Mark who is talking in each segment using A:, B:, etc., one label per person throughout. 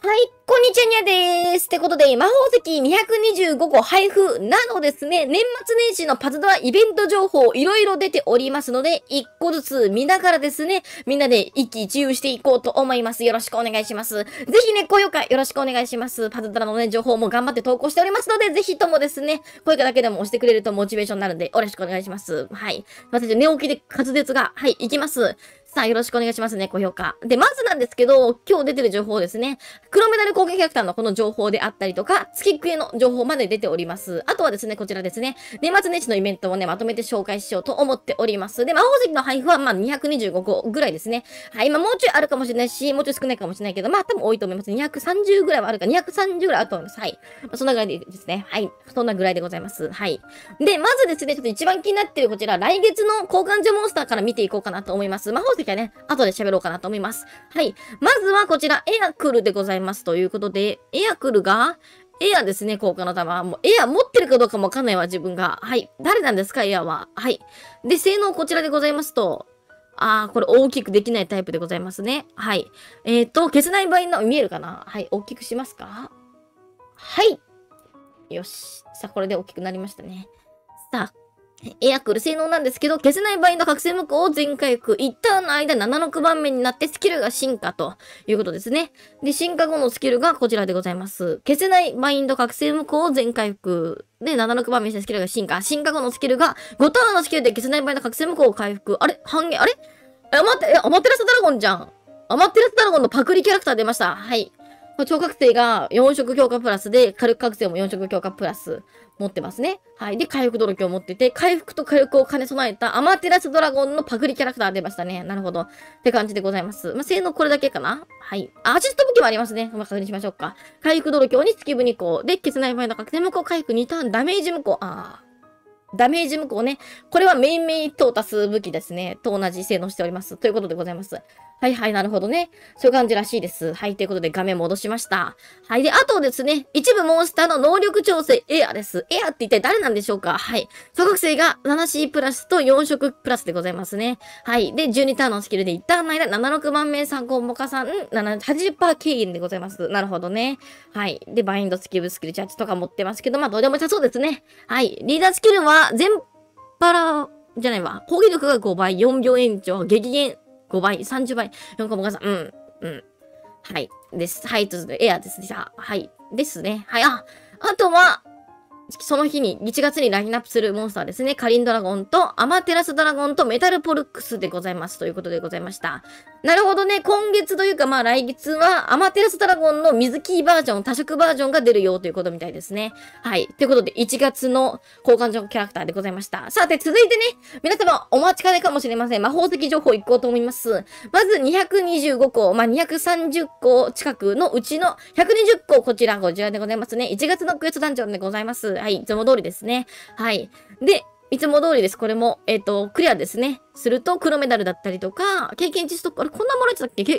A: はい、こんにちはにゃでーす。ってことで、魔法石225個配布などですね、年末年始のパズドライベント情報いろいろ出ておりますので、1個ずつ見ながらですね、みんなで一喜一憂していこうと思います。よろしくお願いします。ぜひね、高評価よろしくお願いします。パズドラのね、情報も頑張って投稿しておりますので、ぜひともですね、高評価だけでも押してくれるとモチベーションになるんで、よろしくお願いします。はい。私、寝起きで滑舌が、はい、いきます。さあ、よろしくお願いしますね、高評価。で、まずなんですけど、今日出てる情報ですね。黒メダル攻撃キャラクターのこの情報であったりとか、月クエの情報まで出ております。あとはですね、こちらですね、年末年始のイベントをね、まとめて紹介しようと思っております。で、魔法石の配布は、225個ぐらいですね。はい、もうちょいあるかもしれないし、もうちょい少ないかもしれないけど、多分多いと思います。230ぐらいはあるか、230ぐらいあると思います。はい。そんなぐらいですね。はい。そんなぐらいでございます。はい。で、まずですね、ちょっと一番気になっているこちら、来月の交換所モンスターから見ていこうかなと思います。魔法石はね、後で喋ろうかなと思います。はい。まずはこちら、エアクルでございますということで、エアクルが、エアですね、効果の玉。もう、エア持ってるかどうかもわかんないわ、自分が。はい。誰なんですか、エアは。はい。で、性能こちらでございますと、これ大きくできないタイプでございますね。はい。消せない場合の、見えるかな？はい。大きくしますか？はい。よし。さあ、これで大きくなりましたね。さあ、エアクル性能なんですけど、消せない場合の覚醒無効を全回復。一ターンの間7、6番目になってスキルが進化ということですね。で、進化後のスキルがこちらでございます。消せないバインド覚醒無効を全回復。で、7、6番目にしてスキルが進化。進化後のスキルが5ターンのスキルで消せない場合の覚醒無効を回復。あれ半減あれアマテラスドラゴンじゃん。アマテラスドラゴンのパクリキャラクター出ました。はい。超覚醒が4色強化プラスで、火力覚醒も4色強化プラス持ってますね。はい。で、回復努力を持ってて、回復と火力を兼ね備えたアマテラスドラゴンのパクリキャラクター出ましたね。なるほど。って感じでございます。性能これだけかな？はい。アシスト武器もありますね。確認しましょうか。回復努力に月分2個。で、消せない場合の覚醒無効回復2ターンダメージ無効。ダメージ無効ね。これはメインメイト足す武器ですね。と同じ性能しております。ということでございます。はいはい、なるほどね。そういう感じらしいです。はい、ということで画面戻しました。はい。で、あとですね、一部モンスターの能力調整エアです。エアって一体誰なんでしょうか？はい。小学生が 7C プラスと4色プラスでございますね。はい。で、12ターンのスキルで1ターンの間、76番目参考モカさん、80%軽減でございます。なるほどね。はい。で、バインドスキル、スキルチャージとか持ってますけど、どうでも良さそうですね。はい。リーダースキルは、全パラ、じゃないわ。攻撃力が5倍、4秒延長、激減5倍、30倍、4個もがさん、はい。です。はい、ということで、エアですね。じゃあ、はい。ですね。はい。あとは、その日に、1月にラインナップするモンスターですね。カリンドラゴンと、アマテラスドラゴンとメタルポルックスでございます。ということでございました。なるほどね。今月というか、来月は、アマテラスドラゴンの水キーバージョン、多色バージョンが出るよということみたいですね。はい。ということで、1月の交換所キャラクターでございました。さて、続いてね、皆様お待ちかねかもしれません。魔法石情報いこうと思います。まず、225個、230個近くのうちの120個、こちらでございますね。1月のクエストダンジョンでございます。はい。いつも通りですね。はい。で、いつも通りです。これも、クリアですね。すると、黒メダルだったりとか、経験値ストック、あれ、こんなもらえてたっけ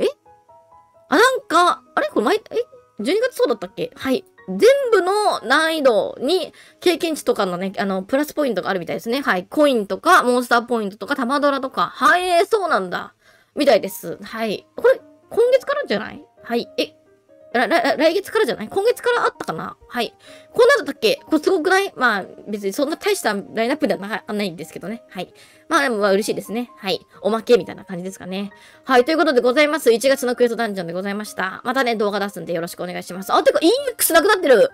A: これ12月そうだったっけ？はい。全部の難易度に経験値とかのね、プラスポイントがあるみたいですね。はい。コインとか、モンスターポイントとか、玉ドラとか。はい、そうなんだ。みたいです。はい。これ、今月からじゃない？はい。来月からじゃない？今月からあったかな？はい。こんなんだったっけ？これすごくない？別にそんな大したラインナップではないんですけどね。はい。でも嬉しいですね。はい。おまけみたいな感じですかね。はい。ということでございます。1月のクエストダンジョンでございました。またね、動画出すんでよろしくお願いします。てか EX なくなってる！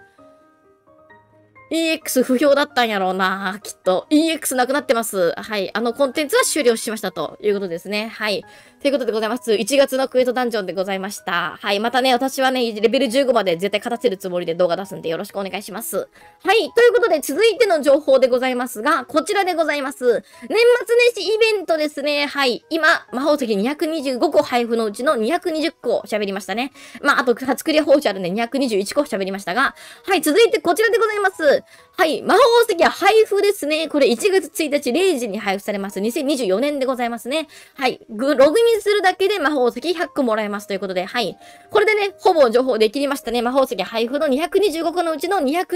A: EX 不評だったんやろうな、きっと。EX なくなってます。はい。コンテンツは終了しましたということですね。はい。ということでございます。1月のクエストダンジョンでございました。はい。またね、私はね、レベル15まで絶対勝たせるつもりで動画出すんでよろしくお願いします。はい。ということで、続いての情報でございますが、こちらでございます。年末年始イベントですね。はい。今、魔法石225個配布のうちの220個喋りましたね。あと、初クリア報酬あるんで221個喋りましたが、はい。続いてこちらでございます。はい。魔法石は配布ですね。これ1月1日0時に配布されます。2024年でございますね。はい。ログインするだけで魔法石100個もらえますということで、はい。これでね、ほぼ情報できりましたね。魔法石配布の225個のうちの220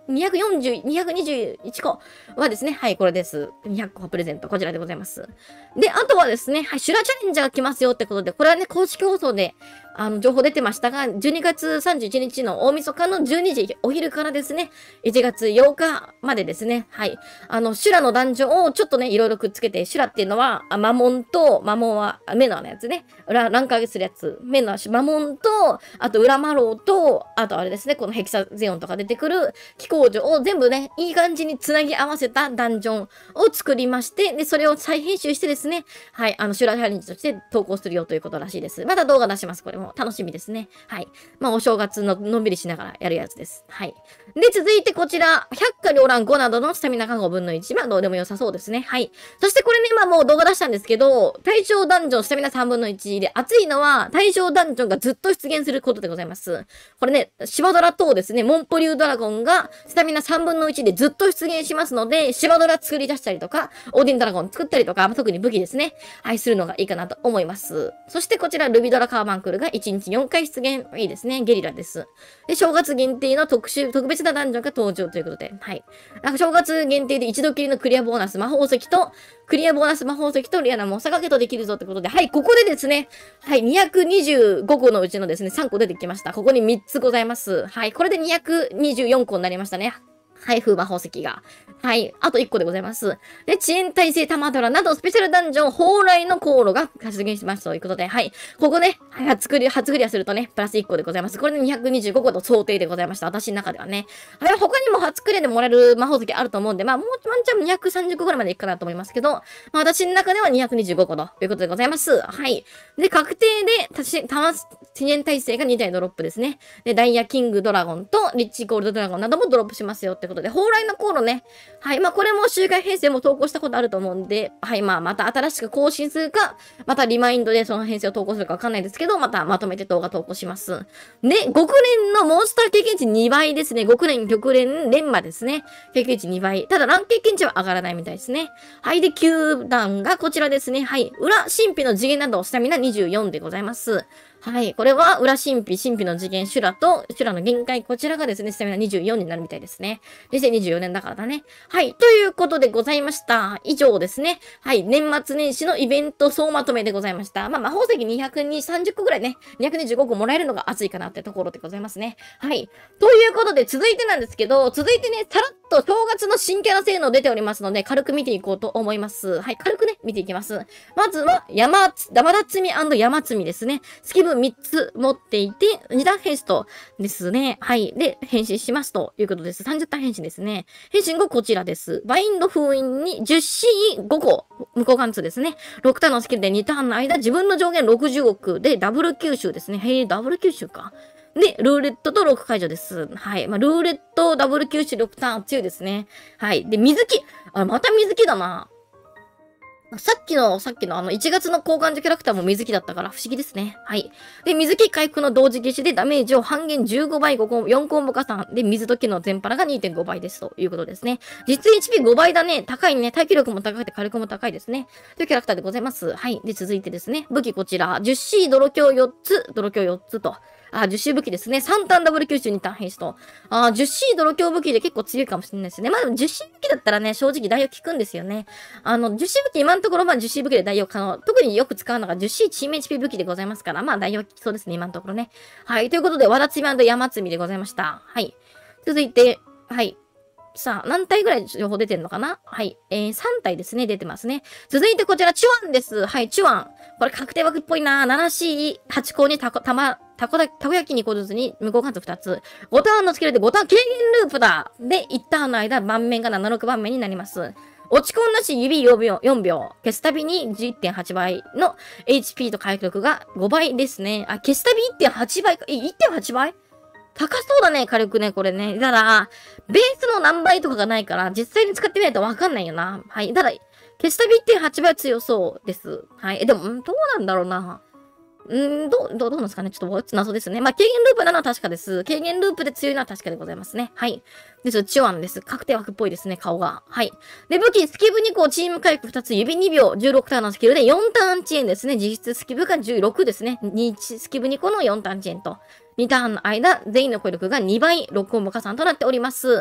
A: 240、221個はですね、はい、これです。200個プレゼント、こちらでございます。で、あとはですね、はい、シュラチャレンジャーが来ますよってことで、これはね、公式放送で、情報出てましたが、12月31日の大晦日の12時、お昼からですね、1月8日までですね、はい、シュラのダンジョンをちょっとね、いろいろくっつけて、シュラっていうのは、マモンは、目のやつね、乱高するやつ、目のマモンと、あと、裏マロウと、あとあれですね、このヘキサゼオンとか出てくる気候女を全部ね、いい感じにつなぎ合わせたダンジョンを作りまして、で、それを再編集してですね、はい、シュラチャレンジとして投稿するよということらしいです。また動画出します、これも。楽しみですね。はい。まあ、お正月ののんびりしながらやるやつです。はい。で、続いてこちら、百花繚乱5などのスタミナ加5分の1。まあ、どうでも良さそうですね。はい。そしてこれね、まあもう動画出したんですけど、対象ダンジョンスタミナ3分の1で、熱いのは対象ダンジョンがずっと出現することでございます。これね、シバドラ等ですね、モンポリュードラゴンがスタミナ3分の1でずっと出現しますので、シバドラ作り出したりとか、オーディンドラゴン作ったりとか、特に武器ですね。はい、するのがいいかなと思います。そしてこちら、ルビドラカーバンクルが1日4回出現。いいですね。ゲリラです。で、正月限定の特別なダンジョンが登場ということで、はい。正月限定で一度きりのクリアボーナス魔法石と、リアなモサガゲとできるぞってことで、はい、ここでですね、はい、225個のうちのですね、3個出てきました。ここに3つございます。はい、これで224個になりましたね。はい、風魔宝石が。はい。あと1個でございます。で、遅延耐性玉ドラなど、スペシャルダンジョン、蓬莱の航路が出現しますということで、はい。ここね、はい、初クリアするとね、プラス1個でございます。これで225個の想定でございました。私の中ではね。はい、他にも初クリアでもらえる魔法石あると思うんで、まあ、もうワンチャン230個ぐらいまでいくかなと思いますけど、まあ、私の中では225個ということでございます。はい。で、確定で、遅延耐性が2体ドロップですね。で、ダイヤキングドラゴンとリッチゴールドドラゴンなどもドロップしますよってことで、蓬莱の航路ね。はい。まあ、これも周回編成も投稿したことあると思うんで、はい。まあ、また新しく更新するか、またリマインドでその編成を投稿するかわかんないですけど、またまとめて動画投稿します。で、極連のモンスター経験値2倍ですね。極連、玉連、連馬ですね。経験値2倍。ただ、乱経験値は上がらないみたいですね。はい。で、9段がこちらですね。はい。裏、神秘の次元など、スタミナ24でございます。はい。これは、裏神秘の次元、修羅の限界、こちらがですね、スタミナ24になるみたいですね。2024年だからだね。はい。ということでございました。以上ですね。はい。年末年始のイベント総まとめでございました。まあ、魔法石230個ぐらいね、225個もらえるのが熱いかなってところでございますね。はい。ということで、続いてなんですけど、続いてね、さらっと正月の新キャラ性能出ておりますので、軽く見ていこうと思います。はい。軽くね、見ていきます。まずは、山田積み&山積みですね。スキブ3つ持っていて、2段変身とですね。はい。で、変身しますということです。30段変身ですね。変身後こちらです。バインド封印に10C5 個、無効貫通ですね。6ターンのスキルで2ターンの間、自分の上限60億でダブル吸収ですね。へえ、ダブル吸収か。で、ルーレットとロック解除です。はい。まあ、ルーレット、ダブル吸収、6ターン強いですね。はい。で、水木。また水木だな。さっきの1月の交換時キャラクターも水木だったから不思議ですね。はい。で、水木回復の同時消しでダメージを半減15倍4コンボ加算で水時の全パラが 2.5 倍ですということですね。実 HP5 倍だね。高いね。耐久力も高くて火力も高いですね。というキャラクターでございます。はい。で、続いてですね。武器こちら。10C 泥鏡4つと。10C 武器ですね。3ターンダブル吸収2ターン変身と。10C 泥鏡武器で結構強いかもしれないですね。まあでも 10C 武器だったらね、正直代用効くんですよね。10C 武器今のところ10C 武器で代用可能。特によく使うのが 10C チーム HP 武器でございますから、まあ代用効きそうですね、今のところね。はい。ということで、わらつみ&山積みでございました。はい。続いて、はい。さあ、何体ぐらい情報出てるのかな。はい。3体ですね。出てますね。続いてこちら、チュワンです。はい、チュワン。これ確定枠っぽいな。7C8 個にたこ焼き2個ずつに無効貫通2つ。5ターンのスキルで5ターン軽減ループだ。で、1ターンの間、盤面が76番目になります。落ち込んだし、指4秒。消すたびに 1.8 倍の HP と回復力が5倍ですね。消すたび 1.8 倍か。1.8 倍高そうだね、火力ね、これね。ただ、ベースの何倍とかがないから、実際に使ってみないとわかんないよな。はい。ただ、消したび 1.8 倍強そうです。はい。でも、どうなんだろうな。どうなんですかね。ちょっと謎ですね。まあ、軽減ループなのは確かです。軽減ループで強いのは確かでございますね。はい。です。チュワンです。確定枠っぽいですね、顔が。はい。で、武器、スキブ2個、チーム回復2つ、指2秒、16ターンのスキルで4ターン遅延ですね。実質スキブが16ですね。スキブ2個の4ターン遅延と。2ターンの間、全員の攻力が2倍、6コンボ加算となっております。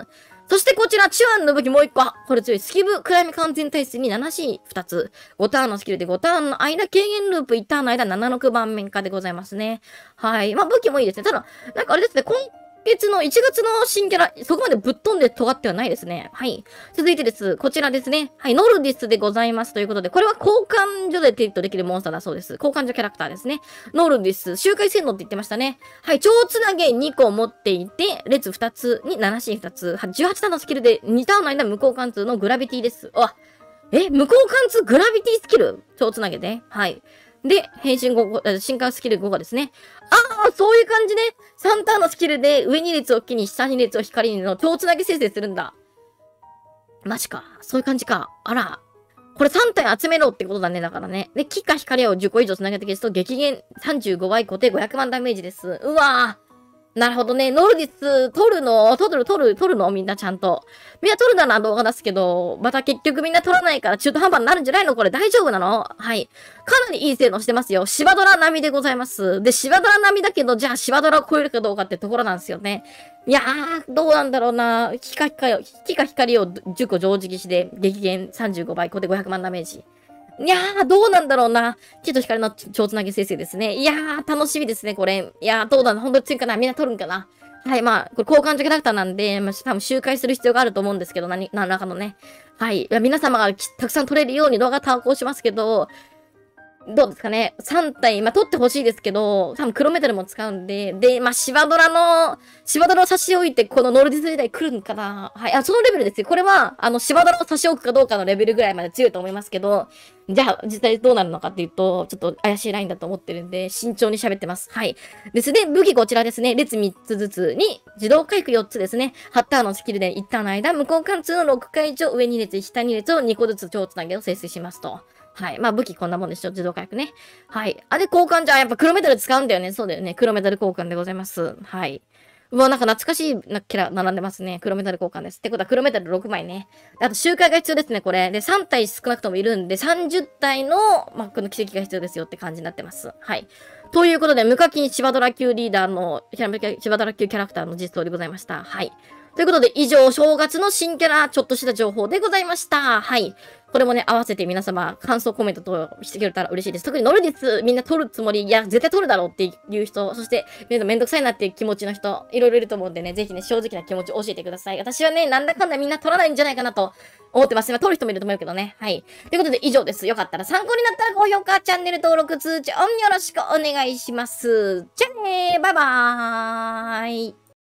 A: そしてこちら、チュアンの武器もう一個。これ強い。スキブ、クライム完全耐性に 7C2 つ。5ターンのスキルで5ターンの間、軽減ループ1ターンの間、7、6番面化でございますね。はい。まあ武器もいいですね。ただ、なんかあれですね、今月の1月の新キャラ、そこまでぶっ飛んで尖ってはないですね。はい。続いてです。こちらですね。はい。ノルディスでございますということで、これは交換所で手にできるモンスターだそうです。交換所キャラクターですね。ノルディス、周回洗脳って言ってましたね。はい。超つなげ2個持っていて、列2つに 7C2 つ、18ターンのスキルで2ターンの間無交換通のグラビティです。無交換通グラビティスキル超つなげで。はい。で、変身5個、進化スキル5個ですね。そういう感じね。3ターンのスキルで上2列を木に下2列を光の超つなぎ生成するんだ。マジか。そういう感じか。あら。これ3体集めろってことだね。だからね。で、木か光を10個以上つなげて消すと激減35倍固定500万ダメージです。うわぁ。なるほどね。ノルディス、取るのみんなちゃんと。みんな取るなら動画出すけど、また結局みんな取らないから中途半端になるんじゃないのこれ大丈夫なのはい。かなりいい性能してますよ。シバドラ並みでございます。で、シバドラ並みだけど、じゃあシバドラを超えるかどうかってところなんですよね。いやー、どうなんだろうな。木か光を10個常時消しで激減35倍、これで500万ダメージ。いやー、どうなんだろうな。木と光の超つなぎ生成ですね。いやー、楽しみですね、これ。いやー、どうだな。ほんとに強いかな。みんな取るんかな。はい、まあ、これ交換所キャラクターなんで、まあ、多分周回する必要があると思うんですけど、何らかのね。はい。いや皆様がたくさん取れるように動画投稿しますけど、どうですかね ?3 体、まあ、取ってほしいですけど、多分黒メタルも使うんで、で、まあ、シバドラを差し置いて、このノルディス時代来るんかなはい、そのレベルですよ。これは、シバドラを差し置くかどうかのレベルぐらいまで強いと思いますけど、じゃあ、実際どうなるのかっていうと、ちょっと怪しいラインだと思ってるんで、慎重に喋ってます。はい。ですね、武器こちらですね。列3つずつに、自動回復4つですね。8ターンのスキルで1ターンの間、無効貫通の6回以上、上2列、下2列を2個ずつ超つなげを生成しますと。はい。まあ武器こんなもんでしょ。自動回復ね。はい。あれ交換じゃ、やっぱ黒メタル使うんだよね。そうだよね。黒メタル交換でございます。はい。うわ、なんか懐かしいキャラ並んでますね。黒メタル交換です。ってことは黒メタル6枚ね。あと周回が必要ですね、これ。で、3体少なくともいるんで、30体の、まあ、この奇跡が必要ですよって感じになってます。はい。ということで、無課金シバドラ級リーダーの、シバドラ級キャラクターの実装でございました。はい。ということで、以上、正月の新キャラ、ちょっとした情報でございました。はい。これもね、合わせて皆様、感想コメントとしてくれたら嬉しいです。特にノルディス、みんな取るつもり、いや、絶対取るだろうっていう人、そして、めんどくさいなっていう気持ちの人、いろいろいると思うんでね、ぜひね、正直な気持ちを教えてください。私はね、なんだかんだみんな取らないんじゃないかなと思ってます。まあ、取る人もいると思うけどね。はい。ということで、以上です。よかったら参考になったら高評価、チャンネル登録、通知オンよろしくお願いします。じゃあねー、バイバーイ。